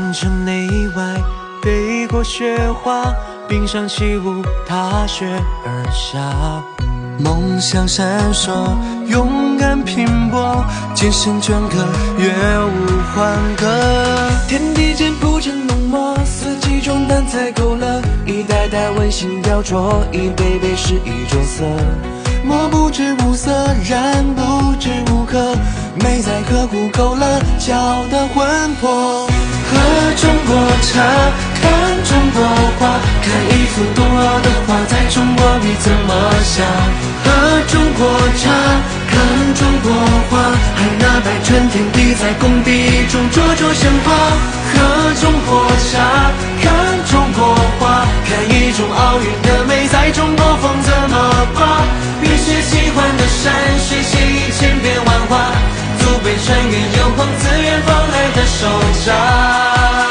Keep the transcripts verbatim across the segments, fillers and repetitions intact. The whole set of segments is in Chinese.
长城内外飞过雪花，冰上起舞，踏雪而下。梦想闪烁，勇敢拼搏，精神镌刻，月无欢歌。天地间铺成浓墨，四季中淡彩勾勒，一代代温馨雕琢，一杯杯是一种色。墨不知无色，染不知无可，美在刻骨勾勒，脚的魂魄。喝中国茶，看中国画，看一幅冬奥的画，在中国你怎么想？喝中国茶，看中国画，还拿百川天地在工笔中灼灼生花。喝中国茶，看中国画，看一种奥运的美，在中国风怎么刮？冰雪奇幻的山水，写一千变万化，祖辈穿越炎黄，自远方来的手札。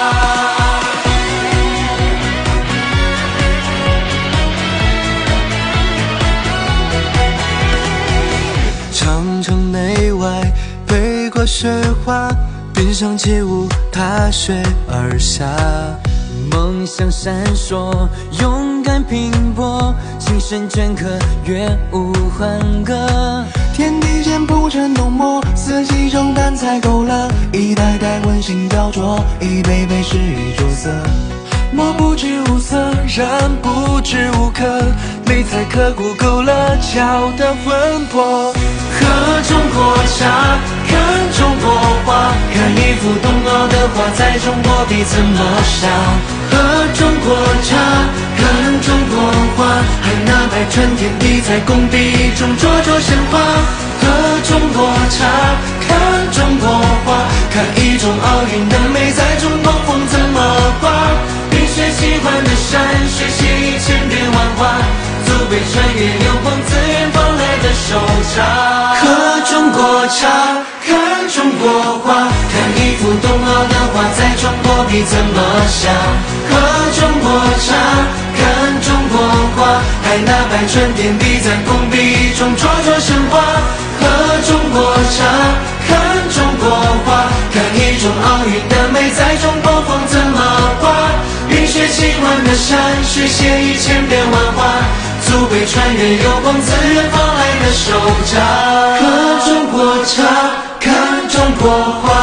长城内外飞过雪花，冰上起舞，踏雪而下。梦想闪烁，勇敢拼搏，精神镌刻，月无欢歌。天地间铺成浓墨，四季中淡彩勾勒，一代代温馨雕琢，一杯杯是一种色。墨不知无色，染不知无可，美在刻骨勾勒，脚的魂魄。喝中国茶，看中国画，看一幅冬奥的画，在中国笔怎么下？喝中国茶，看中国画，还拿百川天地在工笔中灼灼生花。喝中国茶，看中国画，看一种奥运的美，在中国风怎么刮？冰雪奇幻的山水，写一千变万化，祖辈穿越炎黄，自远方来的手札。喝中国茶，看中国画，看一幅冬奥的画，在中国笔怎么下？喝中国茶，看中国画，还拿百川天地在工笔中灼灼生花。喝中国茶，看中国画，看一种奥运的美，在中国风怎么刮？冰雪奇幻的山水，写一千变万化，祖辈穿越炎黄，自远方来的手札。喝中国茶，看中国画，